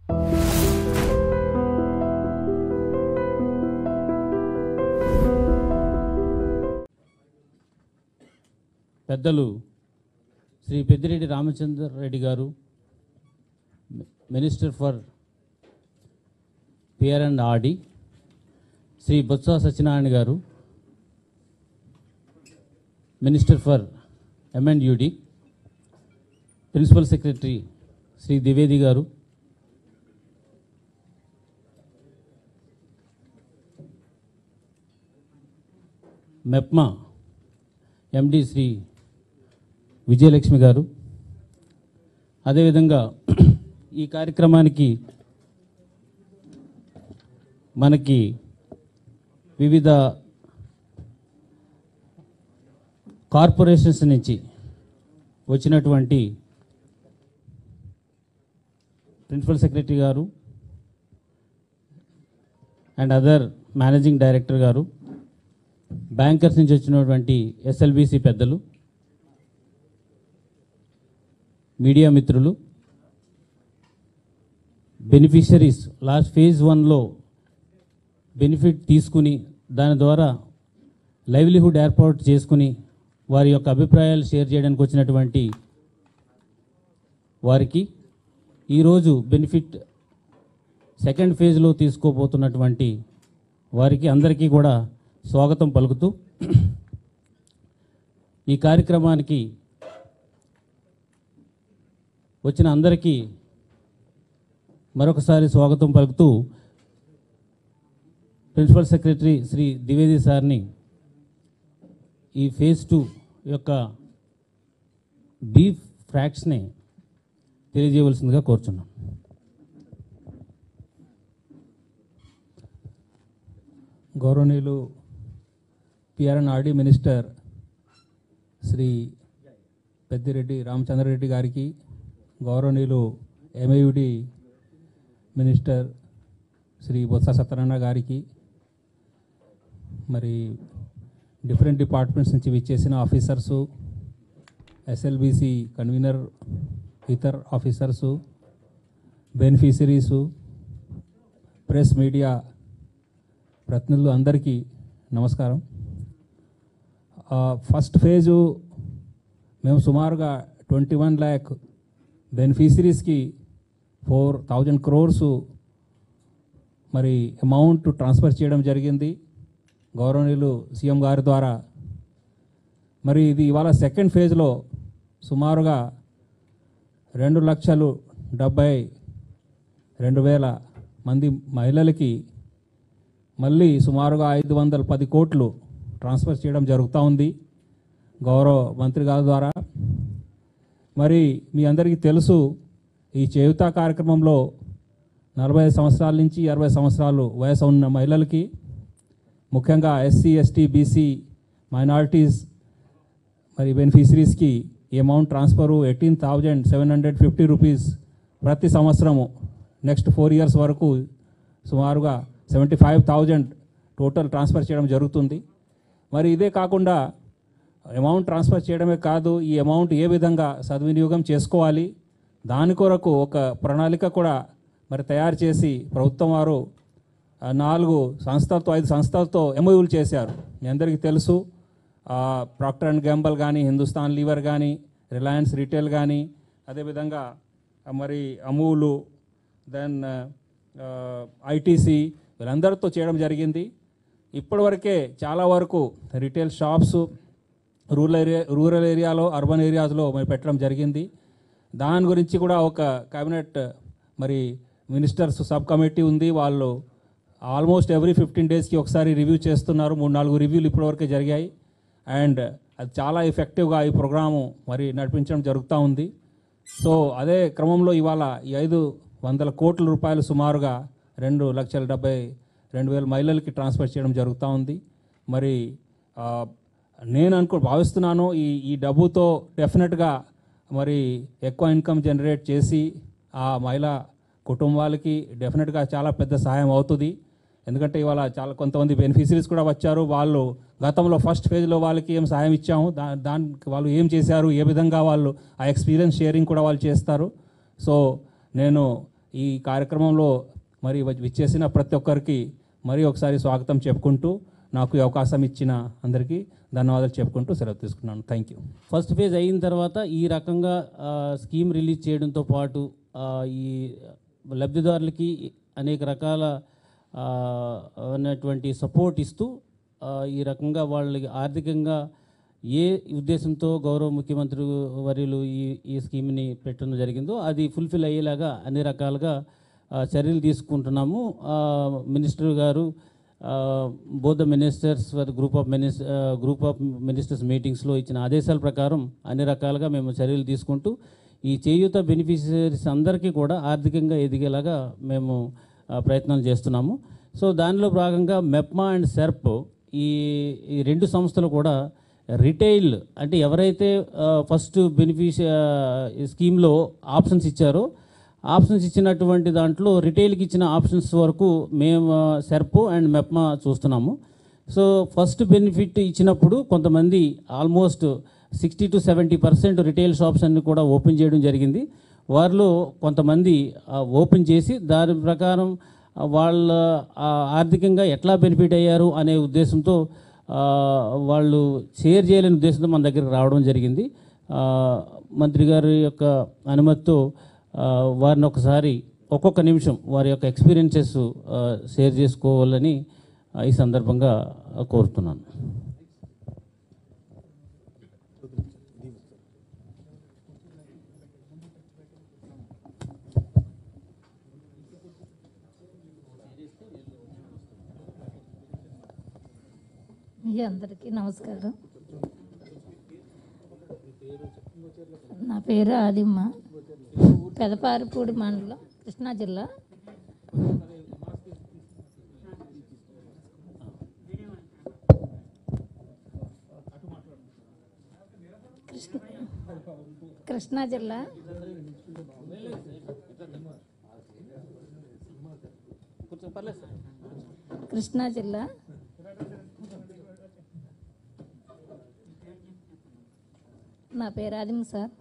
పెద్దలు Shri Peddireddy Ramachandra Reddy garu, minister for PR and RD, Shri Botsa Satyanarayana garu, minister for MAUD, principal secretary Shri Dwivedi garu, MEPMA ఎండి శ్రీ విజయలక్ష్మి గారు, అదేవిధంగా ఈ కార్యక్రమానికి మనకి వివిధ కార్పొరేషన్స్ నుంచి వచ్చినటువంటి principal secretary garu and other managing director garu, bankers నుంచి వచ్చినటువంటి ఎస్ఎల్బిసి పెద్దలు, మీడియా మిత్రులు, బెనిఫిషరీస్ లాస్ట్ ఫేజ్ 1లో బెనిఫిట్ తీసుకుని దాని ద్వారా లైవ్లీహుడ్ ఏర్పాటు చేసుకుని వారి యొక్క అభిప్రాయాలు షేర్ చేయడానికి వచ్చినటువంటి వారికి, ఈరోజు బెనిఫిట్ సెకండ్ ఫేజ్లో తీసుకోబోతున్నటువంటి వారికి అందరికీ కూడా స్వాగతం పలుకుతూ ఈ కార్యక్రమానికి వచ్చిన అందరికీ మరొకసారి స్వాగతం పలుకుతూ ప్రిన్సిపల్ సెక్రటరీ శ్రీ ద్వివేది సార్ని ఈ ఫేజ్ 2 యొక్క బ్రీఫ్ ఫ్యాక్ట్స్ని తెలియజేయవలసిందిగా కోరుచున్నాం. గౌరవనీయులు PR and RD minister Shri Peddireddy Ramachandrareddy గారికి, గౌరవనీయులు ఎంఐయుడి మినిస్టర్ శ్రీ బొత్స సత్యనారాయణ గారికి, మరి డిఫరెంట్ డిపార్ట్మెంట్స్ నుంచి విచ్చేసిన ఆఫీసర్సు, ఎస్ఎల్బిసి కన్వీనర్, ఇతర ఆఫీసర్సు, బెనిఫిషరీసు, ప్రెస్ మీడియా ప్రతినిధులు అందరికీ నమస్కారం. ఫస్ట్ ఫేజు మేము సుమారుగా 21 lakh బెనిఫిషరీస్కి 4,000 crores మరి అమౌంట్ ట్రాన్స్ఫర్ చేయడం జరిగింది గౌరవనీయులు సీఎం గారి ద్వారా. మరి ఇది ఇవాళ సెకండ్ ఫేజ్లో సుమారుగా 2,72,000 మంది మహిళలకి మళ్ళీ సుమారుగా 510 కోట్లు ట్రాన్స్ఫర్ చేయడం జరుగుతూ ఉంది గౌరవ మంత్రి గారి ద్వారా. మరి మీ అందరికీ తెలుసు, ఈ చేయూత కార్యక్రమంలో 45 సంవత్సరాల నుంచి 60 సంవత్సరాలు వయసు ఉన్న మహిళలకి, ముఖ్యంగా ఎస్సీ, ఎస్టీ, బీసీ, మైనారిటీస్ మరి బెనిఫిషరీస్కి ఈ అమౌంట్ ట్రాన్స్ఫరు 18,750 రూపీస్ ప్రతి సంవత్సరము నెక్స్ట్ 4 years వరకు సుమారుగా 75,000 టోటల్ ట్రాన్స్ఫర్ చేయడం జరుగుతుంది. మరి ఇదే కాకుండా అమౌంట్ ట్రాన్స్ఫర్ చేయడమే కాదు, ఈ అమౌంట్ ఏ విధంగా సద్వినియోగం చేసుకోవాలి దాని కొరకు ఒక ప్రణాళిక కూడా మరి తయారు చేసి ప్రభుత్వం వారు 4 సంస్థలతో 5 సంస్థలతో ఎంఓయూలు చేశారు. మీ అందరికీ తెలుసు, ప్రాక్టర్ అండ్ గ్యాంబల్ కానీ, హిందుస్థాన్ లీవర్ కానీ, రిలయన్స్ రీటైల్ కానీ, అదేవిధంగా మరి అమూలు, దెన్ ఐటీసీ వీళ్ళందరితో చేయడం జరిగింది. ఇప్పటివరకే చాలా వరకు రీటైల్ షాప్స్ రూరల్ ఏరియాలో, అర్బన్ ఏరియాస్లో మరి పెట్టడం జరిగింది. దాని గురించి కూడా ఒక కేబినెట్ మరి మినిస్టర్స్ సబ్ కమిటీ ఉంది. వాళ్ళు ఆల్మోస్ట్ ఎవ్రీ 15 daysకి ఒకసారి రివ్యూ చేస్తున్నారు. 3-4 రివ్యూలు ఇప్పటివరకే జరిగాయి. అండ్ అది చాలా ఎఫెక్టివ్గా ఈ ప్రోగ్రాము మరి నడిపించడం జరుగుతూ ఉంది. సో అదే క్రమంలో ఇవాళ ఈ 500 కోట్ల రూపాయలు సుమారుగా 2,72,000 మహిళలకి ట్రాన్స్ఫర్ చేయడం జరుగుతూ ఉంది. మరి నేను భావిస్తున్నాను ఈ డబ్బుతో డెఫినెట్గా మరి ఎక్కువ ఇన్కమ్ జనరేట్ చేసి ఆ మహిళా కుటుంబాలకి డెఫినెట్గా చాలా పెద్ద సహాయం అవుతుంది. ఎందుకంటే ఇవాళ చాలా కొంతమంది బెనిఫిషరీస్ కూడా వచ్చారు. వాళ్ళు గతంలో ఫస్ట్ ఫేజ్లో వాళ్ళకి ఏం సహాయం ఇచ్చాము, దానికి వాళ్ళు ఏం చేశారు, ఏ విధంగా వాళ్ళు ఆ ఎక్స్పీరియన్స్ షేరింగ్ కూడా వాళ్ళు చేస్తారు. సో నేను ఈ కార్యక్రమంలో మరి విచ్చేసిన ప్రతి ఒక్కరికి మరి ఒకసారి స్వాగతం చెప్పుకుంటూ నాకు ఈ అవకాశం ఇచ్చిన అందరికీ ధన్యవాదాలు చెప్పుకుంటూ సెలవు తీసుకున్నాను. Thank you. ఫస్ట్ ఫేజ్ అయిన తర్వాత ఈ రకంగా స్కీమ్ రిలీజ్ చేయడంతో పాటు ఈ లబ్ధిదారులకి అనేక రకాల ఉన్నటువంటి సపోర్ట్ ఇస్తూ ఈ రకంగా వాళ్ళకి ఆర్థికంగా ఏ ఉద్దేశంతో గౌరవ ముఖ్యమంత్రి వర్యులు ఈ స్కీమ్ని పెట్టడం జరిగిందో అది ఫుల్ఫిల్ అయ్యేలాగా అన్ని రకాలుగా చర్యలు తీసుకుంటున్నాము. Minister garu both the ministers for group of ministers మీటింగ్స్లో ఇచ్చిన ఆదేశాల ప్రకారం అన్ని రకాలుగా మేము చర్యలు తీసుకుంటూ ఈ చేయూత బెనిఫిషరీస్ అందరికీ కూడా ఆర్థికంగా ఎదిగేలాగా మేము ప్రయత్నాలు చేస్తున్నాము. సో దానిలో భాగంగా మెప్మా అండ్ సెర్ప్ ఈ రెండు సంస్థలు కూడా రిటైల్ అంటే ఎవరైతే ఫస్ట్ స్కీమ్లో ఆప్షన్స్ ఇచ్చారో ఆప్షన్స్ ఇచ్చినటువంటి దాంట్లో రిటైల్కి ఇచ్చిన ఆప్షన్స్ వరకు మేము సెర్ప్ అండ్ మెప్మా చూస్తున్నాము. సో ఫస్ట్ బెనిఫిట్ ఇచ్చినప్పుడు కొంతమంది ఆల్మోస్ట్ 60 to 70% రిటైల్ షాప్స్ అన్ని కూడా ఓపెన్ చేయడం జరిగింది. వారిలో కొంతమంది ఓపెన్ చేసి దాని ప్రకారం వాళ్ళ ఆర్థికంగా ఎట్లా బెనిఫిట్ అయ్యారు అనే ఉద్దేశంతో వాళ్ళు షేర్ చేయలేని ఉద్దేశంతో మన దగ్గరికి రావడం జరిగింది. మంత్రి గారి యొక్క అనుమతితో వారిని ఒకసారి ఒక్కొక్క నిమిషం వారి యొక్క ఎక్స్పీరియన్సెస్ షేర్ చేసుకోవాలని ఈ సందర్భంగా కోరుతున్నాను. అందరికీ నమస్కారం. నా పేరు ఆదిమ్మ, పెదపారిపూడి మండలం, కృష్ణా జిల్లా. కృష్ణా జిల్లా కృష్ణా జిల్లా నా పేరు ఆదిమ్మ సార్.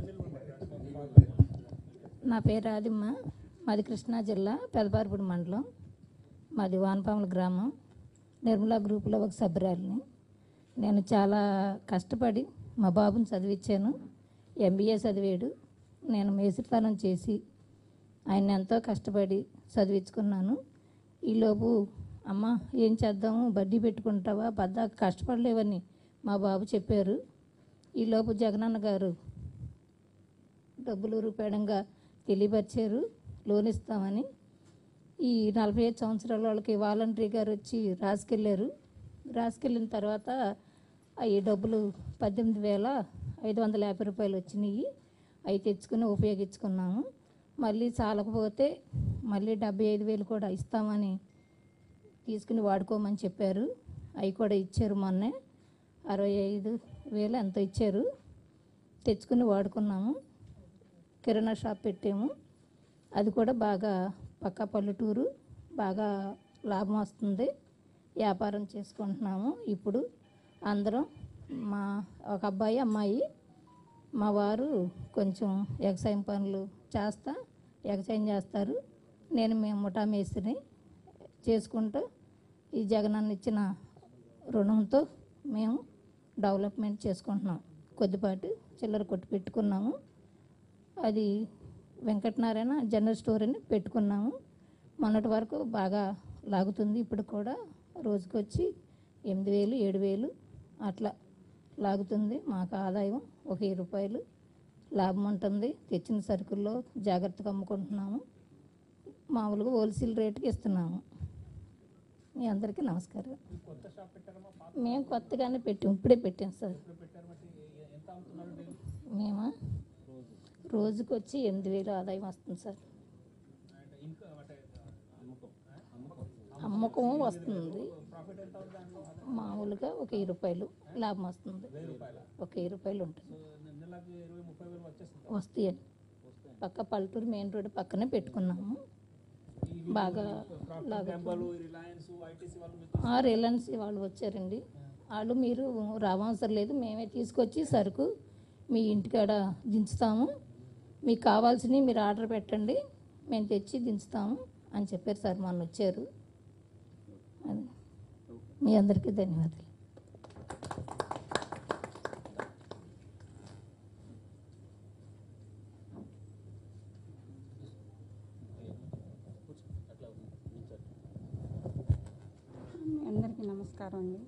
నా పేరు ఆదిమ్మ, మాది కృష్ణా జిల్లా, పెదపారిపూడి మండలం, మాది వానపాముల గ్రామం. నిర్మలా గ్రూపులో ఒక సభ్యురాలిని. నేను చాలా కష్టపడి మా బాబుని చదివించాను. MBA చదివాడు. నేను మేస్త్రితనం చేసి ఆయన ఎంతో కష్టపడి చదివించుకున్నాను. ఈలోపు అమ్మ ఏం చేద్దాము, బడ్డీ పెట్టుకుంటావా, పద్దాక కష్టపడలేవని మా బాబు చెప్పారు. ఈలోపు జగనన్న గారు డబ్బులు రూపాయడంగా తెలియపరిచారు, లోన్ ఇస్తామని. ఈ 45 సంవత్సరాల వాళ్ళకి వాలంటరీ గారు వచ్చి రాసుకెళ్ళారు. రాసుకెళ్ళిన తర్వాత ఈ డబ్బులు 18,550 రూపాయలు వచ్చినాయి. అవి తెచ్చుకుని ఉపయోగించుకున్నాము. మళ్ళీ చాలకపోతే మళ్ళీ 75,000 కూడా ఇస్తామని తీసుకుని వాడుకోమని చెప్పారు. అవి కూడా ఇచ్చారు. మొన్నే 65,000 ఎంతో ఇచ్చారు. తెచ్చుకుని వాడుకున్నాము. కిరాణా షాప్ పెట్టాము. అది కూడా బాగా పక్కా పల్లెటూరు, బాగా లాభం వస్తుంది. వ్యాపారం చేసుకుంటున్నాము. ఇప్పుడు అందరం మా ఒక అబ్బాయి అమ్మాయి, మా వారు కొంచెం వ్యవసాయం పనులు వ్యవసాయం చేస్తారు. మేము ముఠా మేస్త్రిని చేసుకుంటూ ఈ జగనన్న ఇచ్చిన రుణంతో మేము డెవలప్మెంట్ చేసుకుంటున్నాం. కొద్దిపాటి చిల్లర కొట్టు పెట్టుకున్నాము. అది వెంకటనారాయణ జనరల్ స్టోర్ అని పెట్టుకున్నాము. మొన్నటి వరకు బాగా లాగుతుంది. ఇప్పుడు కూడా రోజుకొచ్చి 8,000, 7,000 అట్లా లాగుతుంది. మాకు ఆదాయం ఒక 10 రూపాయలు లాభం ఉంటుంది. తెచ్చిన సరుకుల్లో జాగ్రత్తగా అమ్ముకుంటున్నాము. మామూలుగా హోల్సేల్ రేటుకి ఇస్తున్నాము. మీ అందరికీ నమస్కారం. మేము కొత్తగానే ఇప్పుడే పెట్టాం సార్. మేము రోజుకి వచ్చి 8,000 ఆదాయం వస్తుంది సార్. అమ్మకం వస్తుంది. మామూలుగా ఒక 10 రూపాయలు లాభం వస్తుంది. ఒక 10 రూపాయలు ఉంటుంది. వస్తాయండి. పక్క పల్లెటూరు మెయిన్ రోడ్డు పక్కనే పెట్టుకున్నాము. బాగా రిలయన్స్ వాళ్ళు వచ్చారండి. వాళ్ళు మీరు రావసరం లేదు, మేమే తీసుకొచ్చి సరుకు మీ ఇంటికాడ దించుతాము. మీకు కావాల్సినవి మీరు ఆర్డర్ పెట్టండి, మేము తెచ్చి దించుతాము అని చెప్పారు సార్. మొన్న వచ్చారు. అది మీ అందరికీ ధన్యవాదాలు. అందరికీ నమస్కారం అండి.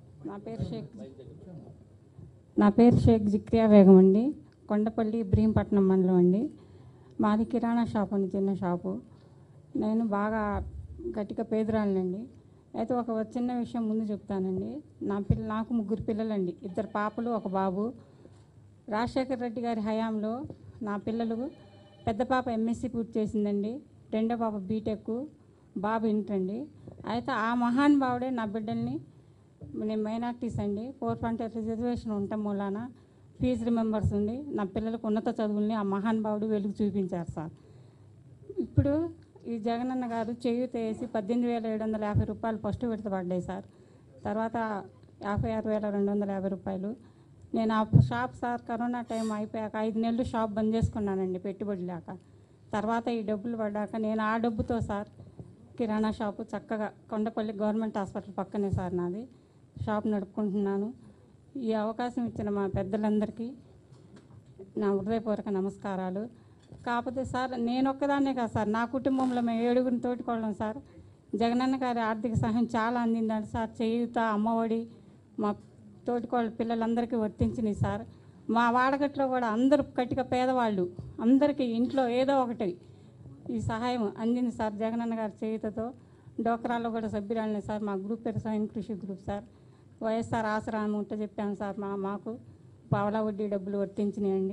నా పేరు షేక్ జిక్రియా బేగం అండి. కొండపల్లి ఇబ్రహీంపట్నం మండలం అండి. మాది కిరాణా షాప్ అండి, చిన్న షాపు. నేను బాగా గట్టిగా పేదరాలండి. అయితే ఒక చిన్న విషయం ముందు చెప్తానండి. నాకు 3 పిల్లలండి, 2 పాపలు 1 బాబు. రాజశేఖర రెడ్డి గారి హయాంలో నా పిల్లలు, పెద్ద పాప ఎంఎస్సి పూర్తి చేసిందండి, రెండో పాప బీటెక్, బాబు ఇంటర్ అండి. అయితే ఆ మహానుభావుడే నా బిడ్డల్ని, నేను మైనార్టీస్ అండి, 4% రిజర్వేషన్ ఉండటం మూలాన ఫీజు రిమెంబర్స్ ఉంది, నా పిల్లలకు ఉన్నత చదువుల్ని ఆ మహానుభావుడు వెలుగు చూపించారు సార్. ఇప్పుడు ఈ జగనన్న గారు చేయూత వేసి 18,750 రూపాయలు ఫస్ట్ విడత పడ్డాయి సార్. తర్వాత 56,250 రూపాయలు. నేను ఆ షాప్ సార్ కరోనా టైం అయిపోయాక 5 నెలలు షాప్ బంద్ చేసుకున్నానండి పెట్టుబడి లేక. తర్వాత ఈ డబ్బులు పడ్డాక నేను ఆ డబ్బుతో సార్ కిరాణా షాపు చక్కగా కొండపల్లి గవర్నమెంట్ హాస్పిటల్ పక్కనే సార్ నాది షాప్ నడుపుకుంటున్నాను. ఈ అవకాశం ఇచ్చిన మా పెద్దలందరికీ నా హృదయపూర్వక నమస్కారాలు. కాకపోతే సార్ నేను ఒక్కదాన్నే కాదు సార్, నా కుటుంబంలో మేము 7 తోటికోళ్ళం సార్. జగనన్న గారి ఆర్థిక సహాయం చాలా అందిందండి సార్. చేయూత, అమ్మఒడి మా తోటికోళ్ళ పిల్లలందరికీ వర్తించినాయి సార్. మా వాడగట్లో కూడా అందరూ కట్టిక పేదవాళ్ళు అందరికీ ఇంట్లో ఏదో ఒకటి ఈ సహాయం అందింది సార్ జగనన్న గారి చేయూతతో. డోక్రాలో కూడా సభ్యురాలనే సార్. మా గ్రూప్ పేరు స్వయం కృషి గ్రూప్ సార్. వైఎస్ఆర్ ఆసరా అని ఉంటే చెప్పాను సార్. మాకు పావలా వడ్డీ డబ్బులు వర్తించినాయండి.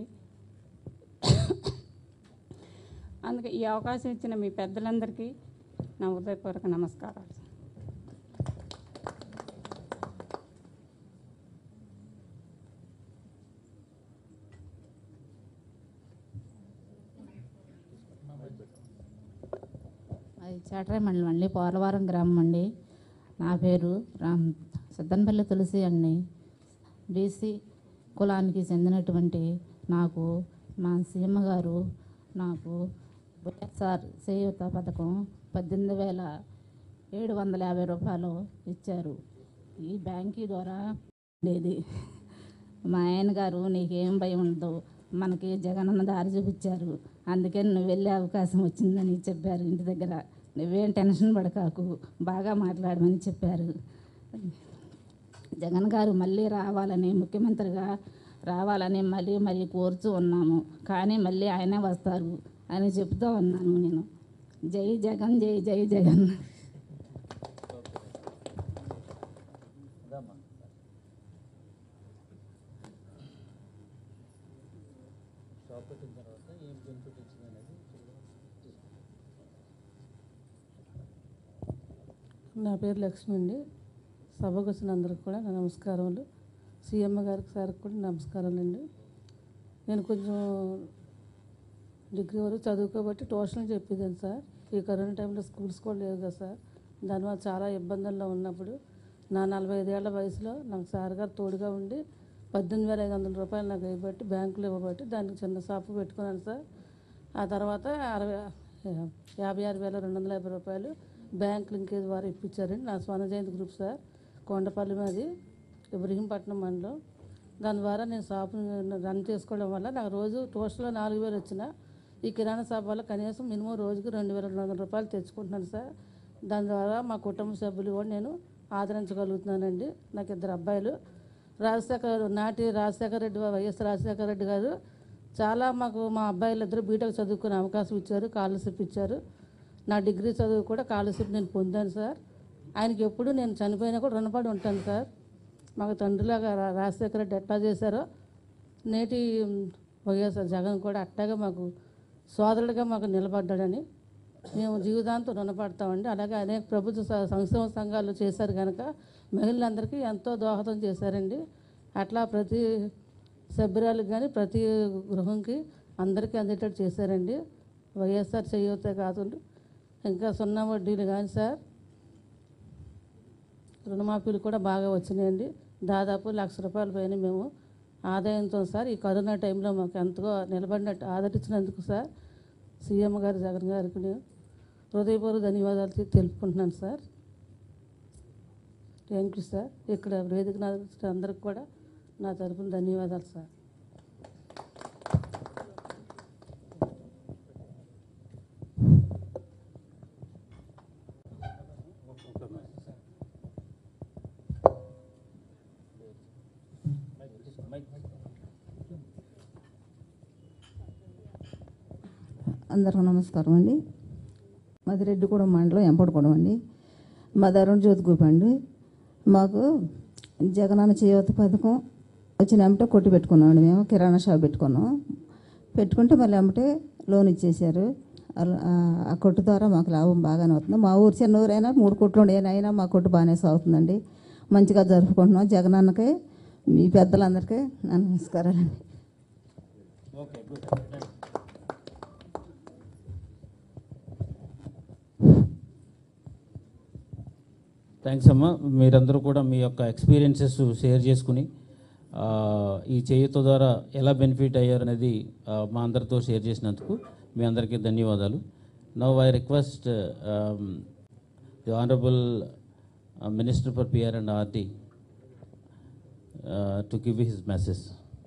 అందుకే ఈ అవకాశం ఇచ్చిన మీ పెద్దలందరికీ నా హృదయపూర్వక నమస్కారాలు. అది చాటరాయి మండలం అండి, పోలవరం గ్రామం అండి. నా పేరు సిద్ధంపల్లి తులసి అండి. బీసీ కులానికి చెందినటువంటి నాకు మా సీఎం గారు నాకు వైఎస్ఆర్ చేయూత పథకం 18,750 రూపాయలు ఇచ్చారు. ఈ బ్యాంకీ ద్వారా ఉండేది. మా ఆయన గారు నీకేం భయం ఉండదు, మనకి జగనన్న దారి చూపించారు, అందుకని నువ్వు వెళ్ళే అవకాశం వచ్చిందని చెప్పారు. ఇంటి దగ్గర నువ్వేం టెన్షన్ పడకాకు, బాగా మాట్లాడమని చెప్పారు. జగన్ గారు మళ్ళీ రావాలని, ముఖ్యమంత్రిగా రావాలని మరీ కోరుతూ ఉన్నాము. కానీ మళ్ళీ ఆయనే వస్తారు అని చెప్తూ ఉన్నాను నేను. జై జగన్, జై జై జగన్. నా పేరు లక్ష్మి అండి. సభకు వచ్చిన అందరికి కూడా నా నమస్కారములు. సీఎం గారికి సార్కి కూడా నమస్కారాలు అండి. నేను కొంచెం డిగ్రీ వరకు చదువుకోబట్టి ట్యూషన్ చెప్పేదాన్ని సార్. ఈ కరోనా టైంలో స్కూల్స్ కూడా లేవు కదా సార్. దానివల్ల చాలా ఇబ్బందుల్లో ఉన్నప్పుడు నా 45 ఏళ్ల వయసులో నాకు సార్ గారు తోడుగా ఉండి 18,500 రూపాయలు నాకు ఇవ్వబట్టి బ్యాంకులో ఇవ్వబట్టి దానికి చిన్న షాపు పెట్టుకున్నాను సార్. ఆ తర్వాత 56,250 రూపాయలు బ్యాంక్ లింకేజ్ ద్వారా ఇప్పించారండి. నా స్వర్ణ జయంతి గ్రూప్ సార్, కొండపల్లి మాది, ఇబ్రహీంపట్నం మండలం. దాని ద్వారా నేను షాపు రన్ చేసుకోవడం వల్ల నాకు రోజు ట్యూషన్లో 4,000 వచ్చిన ఈ కిరాణా షాప్ వల్ల కనీసం మినిమం రోజుకి 2,200 రూపాయలు తెచ్చుకుంటున్నాను సార్. దాని ద్వారా మా కుటుంబ సభ్యులు కూడా నేను ఆదరించగలుగుతున్నానండి. నాకు 2 అబ్బాయిలు. నాటి రాజశేఖర రెడ్డి, వైఎస్ రాజశేఖర రెడ్డి గారు చాలా మాకు మా అబ్బాయిలు 2 బీటెక్ చదువుకునే అవకాశం ఇచ్చారు, స్కాలర్షిప్ ఇచ్చారు. నా డిగ్రీ చదువు కూడా స్కాలర్షిప్ నేను పొందాను సార్. ఆయనకి ఎప్పుడు నేను చనిపోయినా కూడా రుణపడి ఉంటాను సార్. మాకు తండ్రిలాగా రాజశేఖర రెడ్డి ఎట్లా చేశారో నేటి వైఎస్ఆర్ జగన్ కూడా అట్లాగే మాకు సోదరుడిగా మాకు నిలబడ్డాడని మేము జీవితాంతం రుణపడతామండి. అలాగే అనేక ప్రభుత్వ సంక్షేమ సంఘాలు చేశారు కనుక మహిళలందరికీ ఎంతో దోహదం చేశారండి. అట్లా ప్రతి సభ్యురాలకు కానీ ప్రతి గృహంకి అందరికీ అందేటట్టు చేశారండి. వైఎస్ఆర్ చేయూత కాకుండా ఇంకా 0 వడ్డీలు కానీ సార్, రుణమాఫీలు కూడా బాగా వచ్చినాయండి. దాదాపు 1,00,000 రూపాయల పైన మేము ఆదాయంతో సార్ ఈ కరోనా టైంలో మాకు ఎంతో నిలబడినట్టు ఆదరించినందుకు సార్ సీఎం గారు జగన్ గారికి హృదయపూర్వక ధన్యవాదాలు తెలుపుకుంటున్నాను సార్. Thank you sir. ఇక్కడ వేదిక అందరికి కూడా నా తరపున ధన్యవాదాలు సార్. అందరికీ నమస్కారం అండి. మాది రెడ్డిగూడెం మండలం ఎంపడగూడెం అండి. మాది అరుణ్ జ్యోతి గ్రూప్ అండి. మాకు జగనన్న చేయూత పథకం వచ్చిన వెంబటే కొట్టు పెట్టుకున్నామండి. మేము కిరాణా షాప్ పెట్టుకుంటే మళ్ళీ వెంబటే లోన్ ఇచ్చేసారు. ఆ కొట్టు ద్వారా మాకు లాభం బాగానే అవుతుంది. మా ఊరు చిన్న ఊరైనా 3 కొట్లు ఉండేనైనా మా కొట్టు బాగానే సాగుతుందండి. మంచిగా జరుపుకుంటున్నాం. జగనన్నకి మీ పెద్దలందరికీ నా నమస్కారాలండి. థ్యాంక్స్ అమ్మా. మీరందరూ కూడా మీ యొక్క ఎక్స్పీరియన్సెస్ షేర్ చేసుకుని ఈ చేయూత ద్వారా ఎలా బెనిఫిట్ అయ్యారనేది మా అందరితో షేర్ చేసినందుకు మీ అందరికీ ధన్యవాదాలు. Now I request the honourable minister for PR and RD to give his message.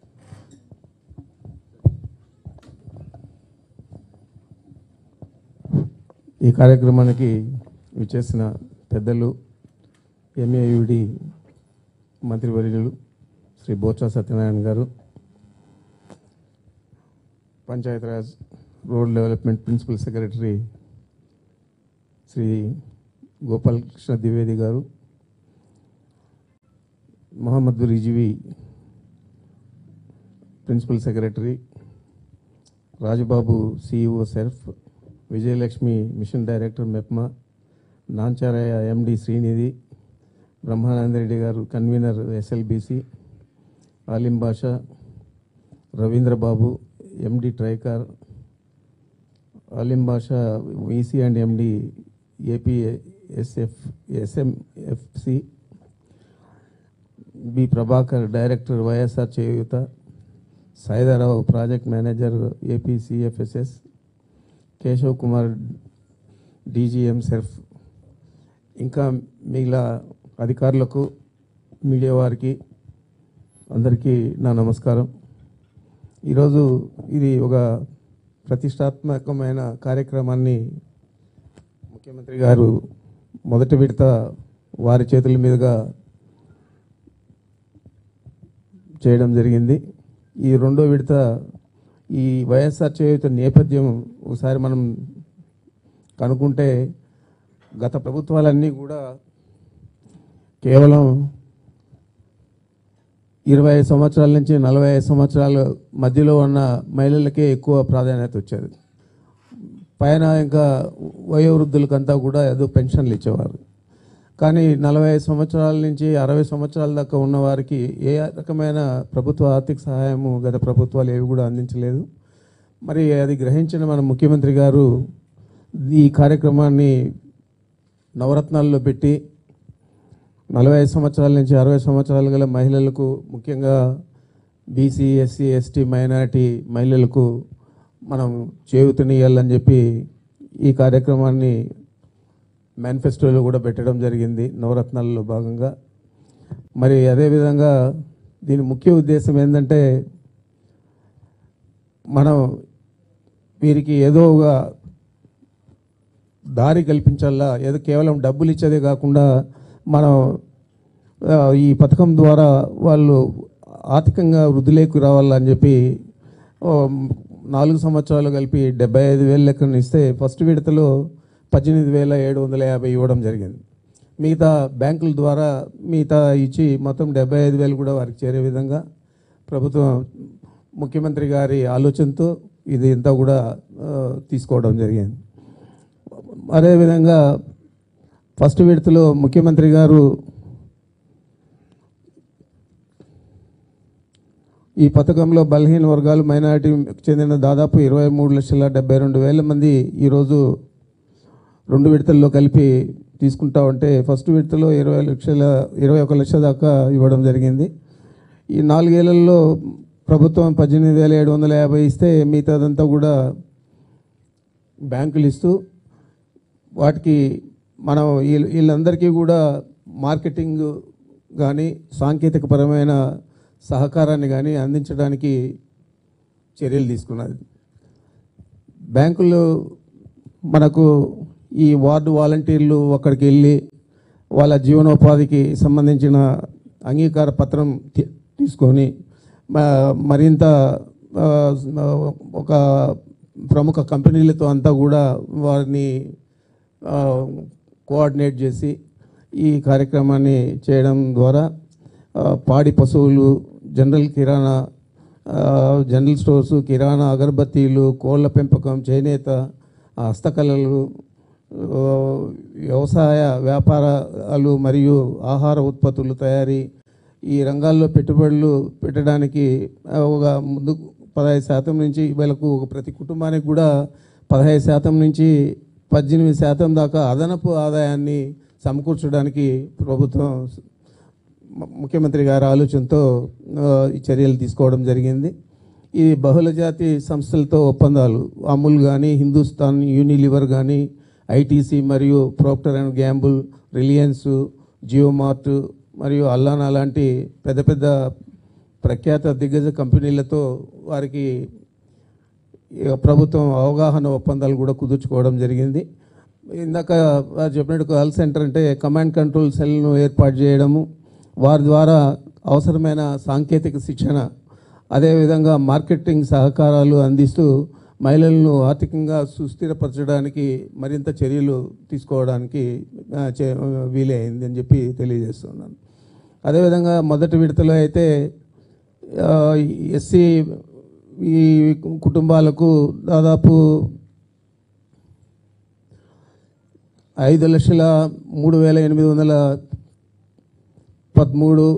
ఈ కార్యక్రమానికి విచ్చేసిన పెద్దలు MAUD మంత్రివర్యులు Shri Botsa Satyanarayana garu, Panchayat Raj road development principal secretary Shri Gopalakrishna Dwivedi garu, Mohammad Rizvi principal secretary, Rajababu CEO SERP, Vijayalakshmi mission director MEPMA, Nancharayya MD Srinidhi, Brahmanandareddy garu convener SLBC, Alim Basha, Ravindrababu MD Tricor, Alim Basha VC and MD APSMFC, B Prabhakar director YSR Cheyutha, Saidarao project manager APCFSS, Keshav Kumar DGM SERP, ఇంకా మిగిలిన అధికారులకు, media వారికి అందరికీ నా నమస్కారం. ఈరోజు ఇది ఒక ప్రతిష్టాత్మకమైన కార్యక్రమాన్ని ముఖ్యమంత్రి గారు మొదటి విడత వారి చేతుల మీదుగా చేయడం జరిగింది. ఈ రెండో విడత ఈ వైఎస్ఆర్ చేయూత నేపథ్యం ఒకసారి మనం కనుక్కుంటే గత ప్రభుత్వాలన్నీ కూడా కేవలం 25 సంవత్సరాల నుంచి 45 సంవత్సరాల మధ్యలో ఉన్న మహిళలకే ఎక్కువ ప్రాధాన్యత వచ్చేది. పైన ఇంకా వయోవృద్ధులకంతా కూడా ఏదో పెన్షన్లు ఇచ్చేవారు. కానీ 45 సంవత్సరాల నుంచి 60 సంవత్సరాల దాకా ఉన్న వారికి ఏ రకమైన ప్రభుత్వ ఆర్థిక సహాయము గత ప్రభుత్వాలు ఏవి కూడా అందించలేదు. మరి అది గ్రహించిన మన ముఖ్యమంత్రి గారు ఈ కార్యక్రమాన్ని నవరత్నాల్లో పెట్టి 45 సంవత్సరాల నుంచి 60 సంవత్సరాలు గల మహిళలకు, ముఖ్యంగా BC SC ST మైనారిటీ మహిళలకు మనం చేయూతనియాలని చెప్పి ఈ కార్యక్రమాన్ని మేనిఫెస్టోలో కూడా పెట్టడం జరిగింది నవరత్నాలలో భాగంగా. మరి అదేవిధంగా దీని ముఖ్య ఉద్దేశం ఏంటంటే మనం వీరికి ఏదో ఒక దారి కల్పించాలా, ఏదో కేవలం డబ్బులు ఇచ్చేదే కాకుండా మనం ఈ పథకం ద్వారా వాళ్ళు ఆర్థికంగా వృద్ధిలోకి రావాలని చెప్పి 4 సంవత్సరాలు కలిపి 75,000 లెక్కన ఇస్తే ఫస్ట్ విడతలో 18,750 ఇవ్వడం జరిగింది. మిగతా బ్యాంకుల ద్వారా మిగతా ఇచ్చి మొత్తం 75,000 కూడా వారికి చేరే విధంగా ప్రభుత్వం ముఖ్యమంత్రి గారి ఆలోచనతో ఇది ఇంతా కూడా తీసుకోవడం జరిగింది. అదేవిధంగా ఫస్ట్ విడతలో ముఖ్యమంత్రి గారు ఈ పథకంలో బలహీన వర్గాలు, మైనారిటీకి చెందిన దాదాపు 23,72,000 మంది ఈరోజు 2 విడతల్లో కలిపి తీసుకుంటా ఉంటే ఫస్ట్ విడతలో 21 లక్షల దాకా ఇవ్వడం జరిగింది. ఈ 4 ఏళ్లలో ప్రభుత్వం 18,750 ఇస్తే మిగతాదంతా కూడా బ్యాంకులు ఇస్తూ వాటికి మనం వీళ్ళందరికీ కూడా మార్కెటింగ్ కానీ సాంకేతికపరమైన సహకారాన్ని కానీ అందించడానికి చర్యలు తీసుకున్నది. బ్యాంకులు మనకు ఈ వార్డు వాలంటీర్లు అక్కడికి వెళ్ళి వాళ్ళ జీవనోపాధికి సంబంధించిన అంగీకార పత్రం తీసుకొని మరింత ఒక ప్రముఖ కంపెనీలతో అంతా కూడా వారిని కోఆర్డినేట్ చేసి ఈ కార్యక్రమాన్ని చేయడం ద్వారా పాడి పశువులు, general kirana, general stores, kirana, అగరబత్తీలు, కోళ్ల పెంపకం, చేనేత, హస్తకళలు, వ్యవసాయ వ్యాపారాలు మరియు ఆహార ఉత్పత్తులు తయారీ ఈ రంగాల్లో పెట్టుబడులు పెట్టడానికి ఒక ముందు 15% నుంచి వీళ్ళకు ప్రతి కుటుంబానికి కూడా 15% నుంచి 18% దాకా అదనపు ఆదాయాన్ని సమకూర్చడానికి ప్రభుత్వం ముఖ్యమంత్రి గారి ఆలోచనతో ఈ చర్యలు తీసుకోవడం జరిగింది. ఈ బహుళజాతి సంస్థలతో ఒప్పందాలు అమూల్ కానీ, హిందుస్థాన్ యూనిలివర్ కానీ, ఐటీసీ మరియు Procter and Gamble, Reliance, Jio Mart మరియు అల్లానా లాంటి పెద్ద పెద్ద ప్రఖ్యాత దిగ్గజ కంపెనీలతో వారికి ప్రభుత్వం అవగాహన ఒప్పందాలు కూడా కుదుర్చుకోవడం జరిగింది. ఇందాక చెప్పినట్టు కాల్ సెంటర్ అంటే కమాండ్ కంట్రోల్ సెల్ను ఏర్పాటు చేయడము, వారి ద్వారా అవసరమైన సాంకేతిక శిక్షణ, అదేవిధంగా మార్కెటింగ్ సహకారాలు అందిస్తూ మహిళలను ఆర్థికంగా సుస్థిరపరచడానికి మరింత చర్యలు తీసుకోవడానికి వీలే అయింది అని చెప్పి తెలియజేస్తున్నాను. అదేవిధంగా మొదటి విడతలో అయితే ఎస్సీ ఈ కుటుంబాలకు దాదాపు 5,03,813,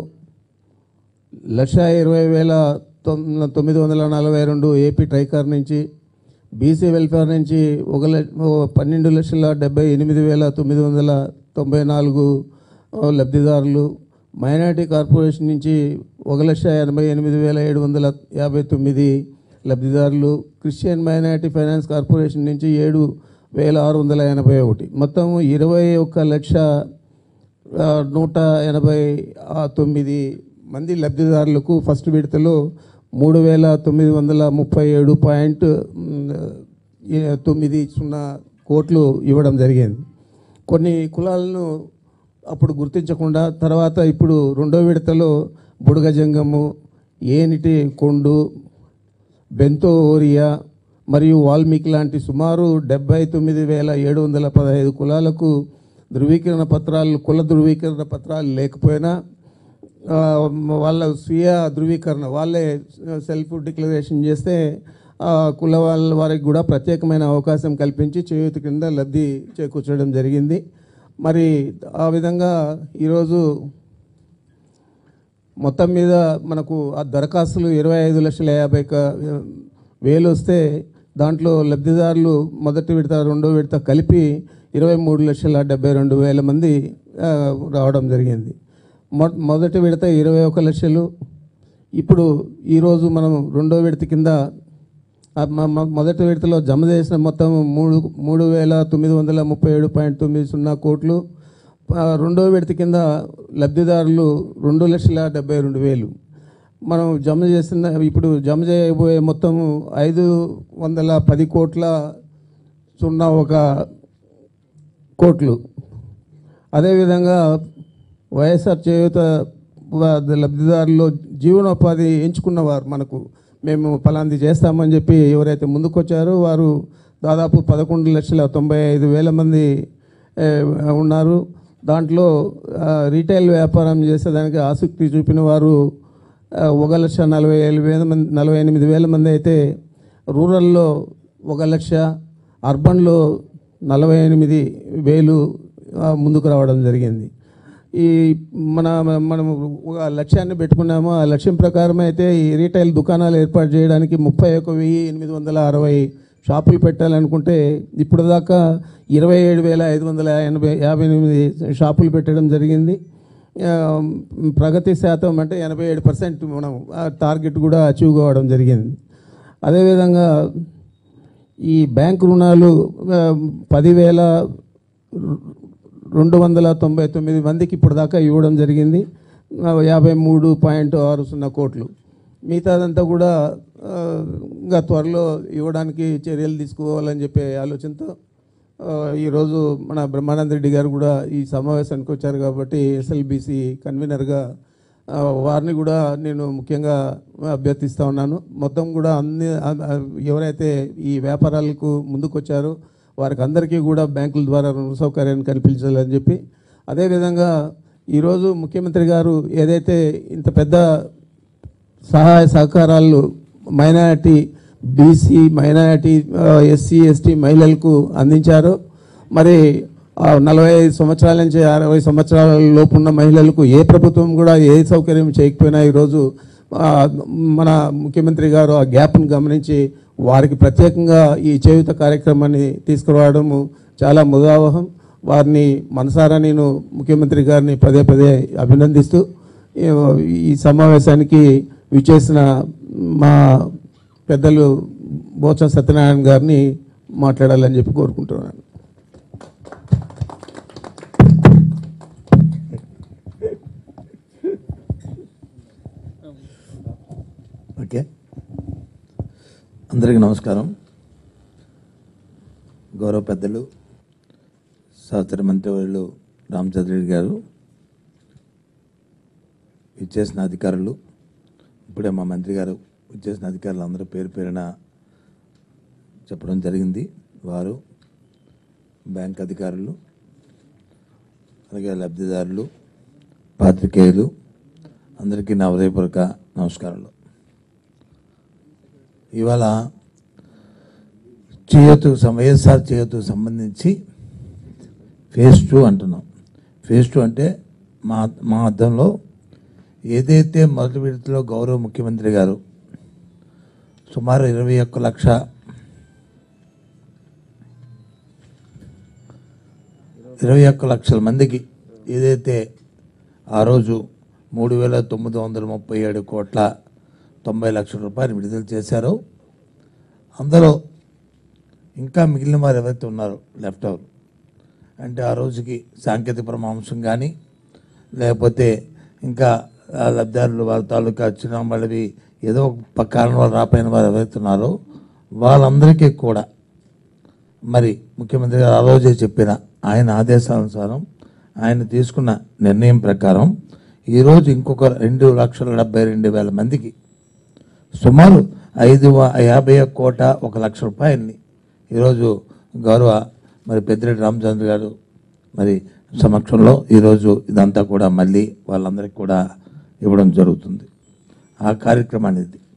1,20,942 ఏపీ ట్రైకార్ నుంచి, బీసీ వెల్ఫేర్ నుంచి 12,78,994 లబ్ధిదారులు, మైనార్టీ కార్పొరేషన్ నుంచి 1,88,759 లబ్ధిదారులు, క్రిస్టియన్ మైనార్టీ ఫైనాన్స్ కార్పొరేషన్ నుంచి 7,681, మొత్తం 21,189 మంది లబ్ధిదారులకు ఫస్ట్ విడతలో 3,937.90 కోట్లు ఇవ్వడం జరిగింది. కొన్ని కులాలను అప్పుడు గుర్తించకుండా తర్వాత ఇప్పుడు రెండో విడతలో బుడగజంగము, ఏనిటి కొండు, బెంతో ఓరియా మరియు వాల్మీకి లాంటి సుమారు 79,715 కులాలకు ధృవీకరణ పత్రాలు, కుల ధృవీకరణ పత్రాలు లేకపోయినా వాళ్ళ స్వీయ ధృవీకరణ వాళ్ళే సెల్ఫ్ డిక్లరేషన్ చేస్తే కుల వాళ్ళ వారికి కూడా ప్రత్యేకమైన అవకాశం కల్పించి చేయూత కింద లబ్ధి చేకూర్చడం జరిగింది. మరి ఆ విధంగా ఈరోజు మొత్తం మీద మనకు ఆ దరఖాస్తులు 25,50,000 వస్తే దాంట్లో లబ్ధిదారులు మొదటి విడత రెండో విడత కలిపి 23,72,000 మంది రావడం జరిగింది. మొదటి విడత 21 లక్షలు. ఇప్పుడు ఈరోజు మనం రెండో విడత కింద మొదటి విడతలో జమ చేసిన మొత్తం 3,937.90 కోట్లు. రెండో విడత కింద లబ్ధిదారులు 2,72,000. మనం జమ చేసిన ఇప్పుడు జమ చేయబోయే మొత్తం 510 కోట్ల 01 కోట్లు. అదేవిధంగా వైఎస్ఆర్ చేయూత లబ్ధిదారుల్లో జీవనోపాధి ఎంచుకున్నవారు మనకు మేము ఫలాంది చేస్తామని చెప్పి ఎవరైతే ముందుకొచ్చారో వారు దాదాపు 11,95,000 మంది ఉన్నారు. దాంట్లో రీటైల్ వ్యాపారం చేసేదానికి ఆసక్తి చూపిన వారు 1,48,000 మంది అయితే, రూరల్లో 1,00,000, అర్బన్లో 48,000 ముందుకు రావడం జరిగింది. ఈ మనం ఒక లక్ష్యాన్ని పెట్టుకున్నాము. ఆ లక్ష్యం ప్రకారం అయితే ఈ రీటైల్ దుకాణాలు ఏర్పాటు చేయడానికి 31,860 షాపులు పెట్టాలనుకుంటే ఇప్పుడు దాకా 27,558 షాపులు పెట్టడం జరిగింది. ప్రగతి శాతం అంటే 87% మనం టార్గెట్ కూడా అచీవ్ కావడం జరిగింది. అదేవిధంగా ఈ బ్యాంకు రుణాలు 299 మందికి ఇప్పుడు దాకా ఇవ్వడం జరిగింది. 53.60 కోట్లు. మిగతాదంతా కూడా ఇంకా త్వరలో ఇవ్వడానికి చర్యలు తీసుకోవాలని చెప్పే ఆలోచనతో ఈరోజు మన బ్రహ్మానంద రెడ్డి గారు కూడా ఈ సమావేశానికి వచ్చారు కాబట్టి ఎస్ఎల్బిసి కన్వీనర్గా వారిని కూడా నేను ముఖ్యంగా అభ్యర్థిస్తూ ఉన్నాను. మొత్తం కూడా అన్ని ఎవరైతే ఈ వ్యాపారాలకు ముందుకు వచ్చారో వారికి అందరికీ కూడా బ్యాంకుల ద్వారా రుణ సౌకర్యాన్ని కల్పించాలని చెప్పి, అదేవిధంగా ఈరోజు ముఖ్యమంత్రి గారు ఏదైతే ఇంత పెద్ద సహాయ సహకారాలు minority, BC, minority, SC, ST మహిళలకు అందించారో, మరి 45 సంవత్సరాల నుంచి 60 సంవత్సరాల లోపు ఉన్న మహిళలకు ఏ ప్రభుత్వం కూడా ఏ సౌకర్యం చేయకపోయినా ఈరోజు మన ముఖ్యమంత్రి గారు ఆ గ్యాప్ను గమనించి వారికి ప్రత్యేకంగా ఈ చేయూత కార్యక్రమాన్ని తీసుకురావడము చాలా ముదావహం. వారిని మనసారా నేను ముఖ్యమంత్రి గారిని పదే పదే అభినందిస్తూ ఈ సమావేశానికి విచ్చేసిన మా పెద్దలు బోత్స సత్యనారాయణ గారిని మాట్లాడాలని చెప్పి కోరుకుంటున్నాను. ఓకే, అందరికీ నమస్కారం. గౌరవ పెద్దలు సహచర మంత్రివర్యులు రామచంద్ర రెడ్డి గారు, ఇచ్చేసిన అధికారులు, ఇప్పుడే మా మంత్రి గారు ఇచ్చేసిన అధికారులు అందరూ పేరు పేరున చెప్పడం జరిగింది. వారు, బ్యాంక్ అధికారులు, అలాగే లబ్ధిదారులు, పాత్రికేయులు అందరికీ నా హృదయపూర్వక నమస్కారాలు. ఇవాళ వైఎస్ఆర్ చేయూతకు సంబంధించి ఫేజ్ 2 అంటున్నాం. ఫేజ్ 2 అంటే మా అర్థంలో ఏదైతే మొదటి విడతలో గౌరవ ముఖ్యమంత్రి గారు సుమారు 21 లక్షల మందికి ఏదైతే ఆ రోజు 3,937,90,00,000 విడుదల చేశారో, అందులో ఇంకా మిగిలిన వారు ఎవరైతే ఉన్నారో లెఫ్ట్ ఓవర్ అంటే ఆ రోజుకి సాంకేతిక అంశం కానీ, లేకపోతే ఇంకా లబ్ధిదారులు వాళ్ళ తాలూకా వచ్చిన వాళ్ళవి ఏదో ఒక కారణం వాళ్ళు రాపోయిన వారు ఎవరైతే ఉన్నారో వాళ్ళందరికీ కూడా మరి ముఖ్యమంత్రి గారు ఆ రోజే చెప్పిన ఆయన ఆదేశానుసారం ఆయన తీసుకున్న నిర్ణయం ప్రకారం ఈరోజు ఇంకొక 2,72,000 మందికి సుమారు 51,01,00,000 రూపాయలని ఈరోజు గౌరవ మరి పెద్దిరెడ్డి రామచంద్ర గారు మరి సమక్షంలో ఈరోజు ఇదంతా కూడా మళ్ళీ వాళ్ళందరికీ కూడా ఇవ్వడం జరుగుతుంది. ఆ కార్యక్రమాన్ని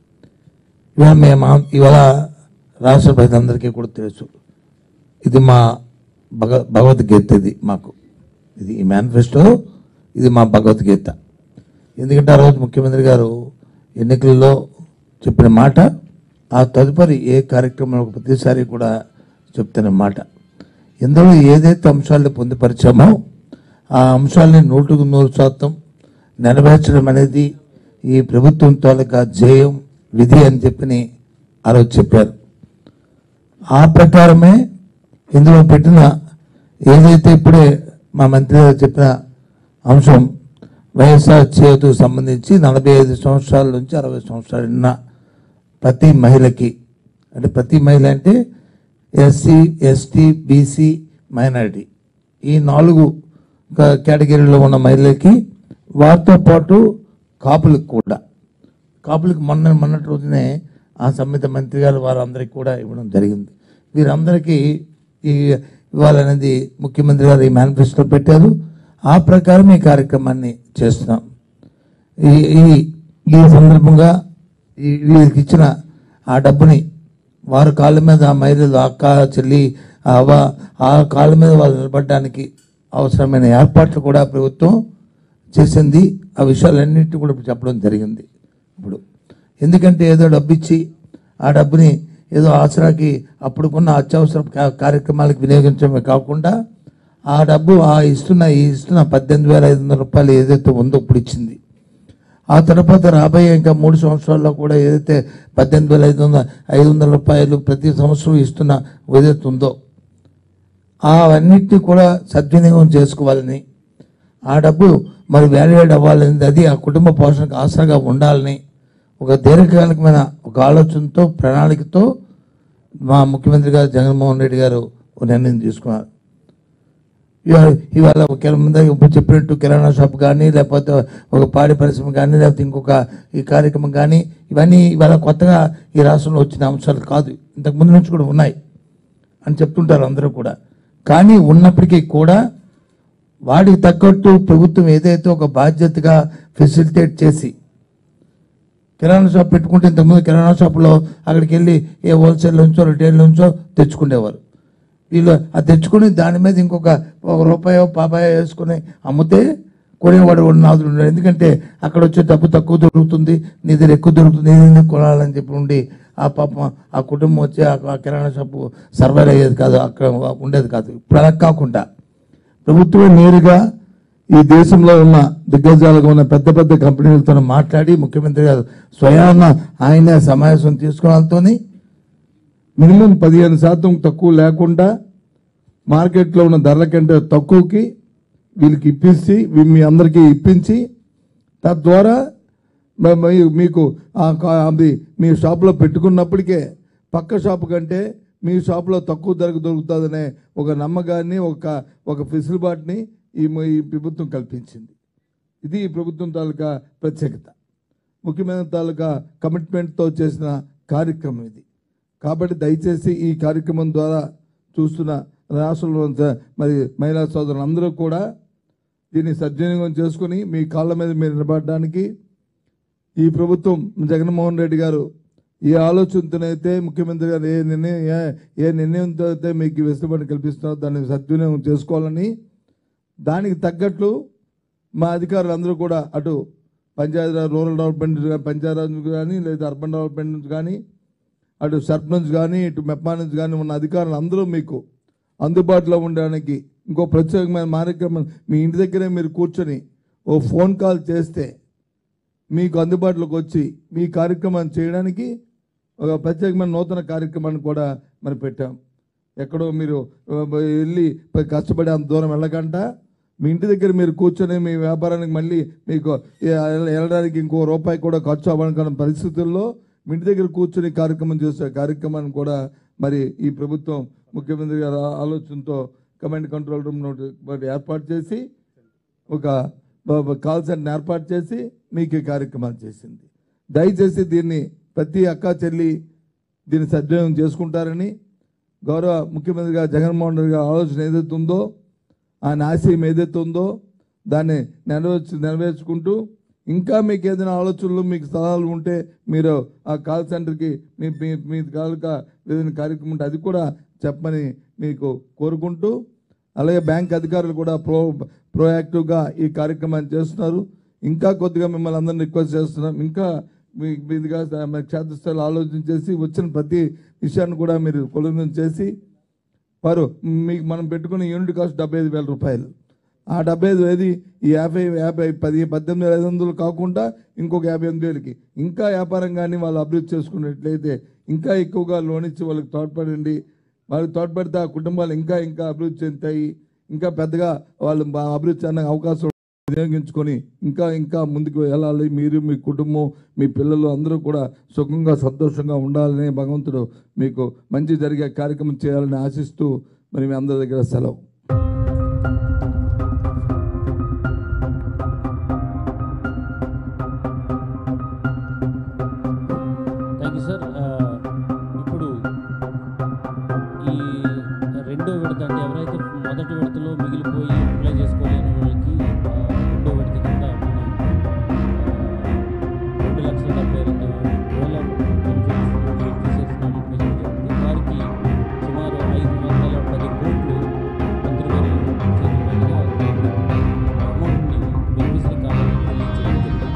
ఇవాళ రాష్ట్ర ప్రజలందరికీ కూడా తెలుసు, ఇది మా భగవద్గీత. ఇది ఈ మేనిఫెస్టో, ఇది మా భగవద్గీత. ఎందుకంటే ఆ రోజు ముఖ్యమంత్రి గారు ఎన్నికల్లో చెప్పిన మాట, ఆ తదుపరి ఏ కార్యక్రమంలో ప్రతిసారి కూడా చెప్తున్న మాట. ఇందులో ఏదైతే అంశాలను పొందుపరిచామో ఆ అంశాలని 100% నెరవేర్చడం అనేది ఈ ప్రభుత్వం తాలూకా ధ్యేయం, విధి అని చెప్పి ఆ రోజు చెప్పారు. ఆ ప్రకారమే ఇందులో పెట్టిన ఏదైతే ఇప్పుడే మా మంత్రి గారు చెప్పిన అంశం, వైఎస్ఆర్ చేయూతకు సంబంధించి 45 సంవత్సరాల నుంచి 60 సంవత్సరాలు ఉన్న ప్రతి మహిళకి, అంటే ప్రతి మహిళ అంటే ఎస్సీ, ఎస్టీ, బీసీ, మైనారిటీ ఈ 4 కేటగిరీలో ఉన్న మహిళలకి, వారితో పాటు కాపులకు కూడా, కాపులకు మొన్నటి రోజునే ఆ సంబంధిత మంత్రి గారు వారందరికీ కూడా ఇవ్వడం జరిగింది. వీరందరికీ ఇవ్వాలనేది ముఖ్యమంత్రి గారు ఈ మేనిఫెస్టో పెట్టారు. ఆ ప్రకారం ఈ కార్యక్రమాన్ని చేస్తున్నాం. ఈ సందర్భంగా వీళ్ళకి ఇచ్చిన ఆ డబ్బుని వారి కాళ్ళ మీద, ఆ మహిళలు, అక్క, చెల్లి, అవ్వ, ఆ కాళ్ళ మీద వాళ్ళు నిలబడడానికి అవసరమైన ఏర్పాట్లు కూడా ప్రభుత్వం చేసింది. ఆ విషయాలన్నింటినీ కూడా చెప్పడం జరిగింది. ఇప్పుడు ఎందుకంటే ఏదో డబ్బు ఇచ్చి ఆ డబ్బుని ఏదో ఆసరాకి అప్పుడుకున్న అత్యవసర కార్యక్రమాలకు వినియోగించడమే కాకుండా ఆ డబ్బు ఇస్తున్న 18,500 రూపాయలు ఏదైతే ఉందో ఇప్పుడు ఇచ్చింది, ఆ తర్వాత రాబోయే ఇంకా 3 సంవత్సరాల్లో కూడా ఏదైతే 18,500 రూపాయలు ప్రతి సంవత్సరం ఇస్తున్న ఏదైతే ఉందో అవన్నిటిని కూడా సద్వినియోగం చేసుకోవాలని, ఆ డబ్బు మరి వాల్యుయేట్ అవ్వాలని, అది ఆ కుటుంబ పోషణకు ఆసరాగా ఉండాలని ఒక దీర్ఘకాలికమైన ఒక ఆలోచనతో ప్రణాళికతో మా ముఖ్యమంత్రి గారు జగన్మోహన్ రెడ్డి గారు ఒక నిర్ణయం తీసుకున్నారు. ఇవాళ ముందు ఇప్పుడు చెప్పినట్టు కిరాణా షాప్ కానీ, లేకపోతే ఒక పాడి పరిశ్రమ కానీ, లేకపోతే ఇంకొక ఈ కార్యక్రమం కానీ, ఇవన్నీ ఇవాళ కొత్తగా ఈ రాష్ట్రంలో వచ్చిన అంశాలు కాదు, ఇంతకుముందు నుంచి కూడా ఉన్నాయి అని చెప్తుంటారు అందరూ కూడా. కానీ ఉన్నప్పటికీ కూడా వాటికి తగ్గట్టు ప్రభుత్వం ఏదైతే ఒక బాధ్యతగా ఫెసిలిటేట్ చేసి కిరాణా షాప్ పెట్టుకుంటే, ఇంతకుముందు కిరాణా షాపులో అక్కడికి వెళ్ళి ఏ హోల్సేల్ నుంచో రిటైల్ నుంచో తెచ్చుకునేవారు. వీళ్ళు అది తెచ్చుకుని దాని మీద ఇంకొక రూపాయో పాపాయో వేసుకుని అమ్మితే కొనేవాడు నాదులు ఉన్నాడు. ఎందుకంటే అక్కడ వచ్చే డబ్బు తక్కువ దొరుకుతుంది, నీ దగ్గర ఎక్కువ దొరుకుతుంది, నీ కొనాలని చెప్పి ఉండి ఆ పాపం ఆ కుటుంబం వచ్చి ఆ కిరాణా షాపు సర్వైవ్ అయ్యేది కాదు, అక్కడ ఉండేది కాదు. ఇప్పుడు అలా కాకుండా ప్రభుత్వమే నేరుగా ఈ దేశంలో ఉన్న దిగ్గజాలుగా ఉన్న పెద్ద పెద్ద కంపెనీలతో మాట్లాడి ముఖ్యమంత్రి గారు స్వయాన ఆయనే సమావేశం తీసుకున్న మినిమం 15% తక్కువ లేకుండా మార్కెట్లో ఉన్న ధరల కంటే తక్కువకి వీళ్ళకి ఇప్పించి మీ అందరికీ ఇప్పించి తద్వారా మీకు అది మీ షాప్లో పెట్టుకున్నప్పటికే పక్క షాపు కంటే మీ షాప్లో తక్కువ ధరకు దొరుకుతుందనే ఒక నమ్మకాన్ని ఒక ఫెసిలిటీని ఈ ప్రభుత్వం కల్పించింది. ఇది ఈ ప్రభుత్వం తాలూకా ప్రత్యేకత, ముఖ్యమైన తాలూకా కమిట్మెంట్తో చేసిన కార్యక్రమం ఇది. కాబట్టి దయచేసి ఈ కార్యక్రమం ద్వారా చూస్తున్న రాష్ట్రంలో మరి మహిళా సోదరులందరూ కూడా దీన్ని సద్వినియోగం చేసుకుని మీ కాళ్ళ మీద మీరు నిలబడడానికి ఈ ప్రభుత్వం జగన్మోహన్ రెడ్డి గారు ఏ ఆలోచనతోనైతే ముఖ్యమంత్రి గారు ఏ నిర్ణయంతో అయితే మీకు వెసులుబాటు కల్పిస్తున్నారో దాన్ని సద్వినియోగం చేసుకోవాలని, దానికి తగ్గట్లు మా అధికారులందరూ కూడా అటు పంచాయతీరాజ్ రూరల్ డెవలప్మెంట్ పంచాయతీరాజ్ కానీ లేదా అర్బన్ డెవలప్మెంట్ నుంచి కానీ అటు సర్పంచ్ కానీ ఇటు మెప్మా నుంచి కానీ ఉన్న అధికారులు అందరూ మీకు అందుబాటులో ఉండడానికి ఇంకో ప్రత్యేకమైన కార్యక్రమం మీ ఇంటి దగ్గరే మీరు కూర్చొని ఓ ఫోన్ కాల్ చేస్తే మీకు అందుబాటులోకి వచ్చి మీ కార్యక్రమాన్ని చేయడానికి ఒక ప్రత్యేకమైన నూతన కార్యక్రమాన్ని కూడా మరి పెట్టాం. ఎక్కడో మీరు వెళ్ళి కష్టపడి అంత దూరం వెళ్ళకుండా మీ ఇంటి దగ్గర మీరు కూర్చొని మీ వ్యాపారానికి మళ్ళీ మీకు వెళ్ళడానికి ఇంకో రూపాయి కూడా ఖర్చు అవ్వడానికి పరిస్థితుల్లో మీ ఇంటి దగ్గర కూర్చొని కార్యక్రమం చేసే కార్యక్రమాన్ని కూడా మరి ఈ ప్రభుత్వం ముఖ్యమంత్రి గారి ఆలోచనతో కమాండ్ కంట్రోల్ రూమ్ ఏర్పాటు చేసి ఒక కాల్ సెంటర్ ఏర్పాటు చేసి మీకు ఈ కార్యక్రమాలు చేసింది. దయచేసి దీన్ని ప్రతి అక్క చెల్లి దీన్ని సద్వినియోగం చేసుకుంటారని, గౌరవ ముఖ్యమంత్రి గారు జగన్మోహన్ రెడ్డి గారి ఆలోచన ఏదైతే ఉందో, ఆయన ఆశయం ఏదైతే ఉందో దాన్ని నెరవేర్చుకుంటూ ఇంకా మీకు ఏదైనా ఆలోచనలు మీకు సలహాలు ఉంటే మీరు ఆ కాల్ సెంటర్కి మీ కాలుగా ఏదైనా కార్యక్రమం ఉంటే అది కూడా చెప్పమని మీకు కోరుకుంటూ, అలాగే బ్యాంక్ అధికారులు కూడా ప్రోయాక్టివ్గా ఈ కార్యక్రమాన్ని చేస్తున్నారు. ఇంకా కొద్దిగా మిమ్మల్ని అందరినీ రిక్వెస్ట్ చేస్తున్నాం, ఇంకా మీదిగా క్షేత్రస్థాయిలో ఆలోచన చేసి వచ్చిన ప్రతి విషయాన్ని కూడా మీరు కొలుగు చేసి వారు మీకు మనం పెట్టుకున్న యూనిట్ కాస్ట్ 75,000 రూపాయలు. ఆ 75,000 ఈ 18,500 కాకుండా ఇంకొక 58,000కి ఇంకా వ్యాపారం కానీ వాళ్ళు అభివృద్ధి చేసుకున్నట్లయితే ఇంకా ఎక్కువగా లోన్ ఇచ్చి వాళ్ళకి తోడ్పడండి. వాళ్ళకి తోడ్పడితే ఆ కుటుంబాలు ఇంకా అభివృద్ధి చెందుతాయి. ఇంకా పెద్దగా వాళ్ళు అభివృద్ధి చెందే అవకాశం వినియోగించుకొని ఇంకా ముందుకు వెళ్ళాలి. మీరు మీ కుటుంబం మీ పిల్లలు అందరూ కూడా సుఖంగా సంతోషంగా ఉండాలని భగవంతుడు మీకు మంచి జరిగే కార్యక్రమం చేయాలని ఆశిస్తూ మరి మీ అందరి దగ్గర సెలవు. Thank you sir. ఇప్పుడు ఈ రెండో విడత అంటే ఎవరైతే మొదటి విడతలో మిగిలిపోయి అప్లై చేసుకోలేని వాళ్ళకి రెండో విడత కింద మనం 2,72,000 బెనిఫిట్స్ జరిగింది. వారికి సుమారు 510 కోట్లు మంత్రివర్యులు చేతుల మీదుగా అమౌంట్ని బెనిఫిషరీ కావాలని రిలీజ్ చేయడం జరిగింది.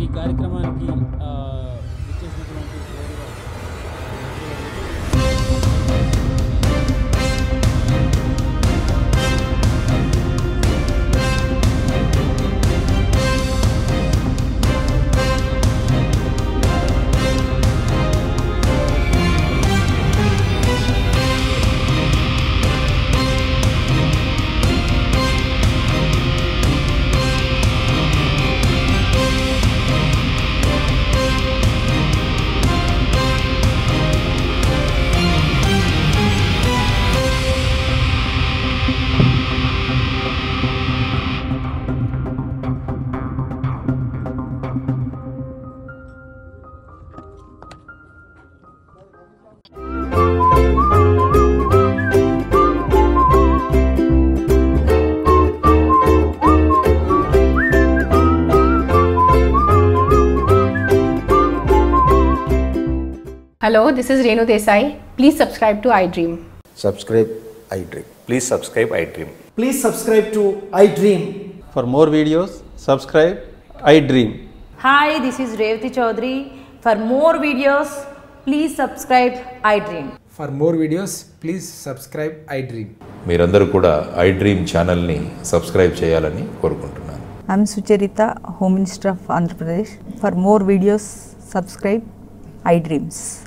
ఈ కార్యక్రమానికి ఇచ్చేసినటువంటి Hello, this is Renu Desai. Please subscribe to iDream. Subscribe iDream. Please subscribe iDream. Please subscribe to iDream. For more videos, subscribe iDream. Hi, this is Revati Chaudhary. For more videos, please subscribe iDream. For more videos, please subscribe iDream. మీరందరూ కూడా iDream ఛానల్ని subscribe చేయాలని కోరుకుంటున్నాను. I'm Sucharita, Home Minister of Andhra Pradesh. For more videos, subscribe iDreams.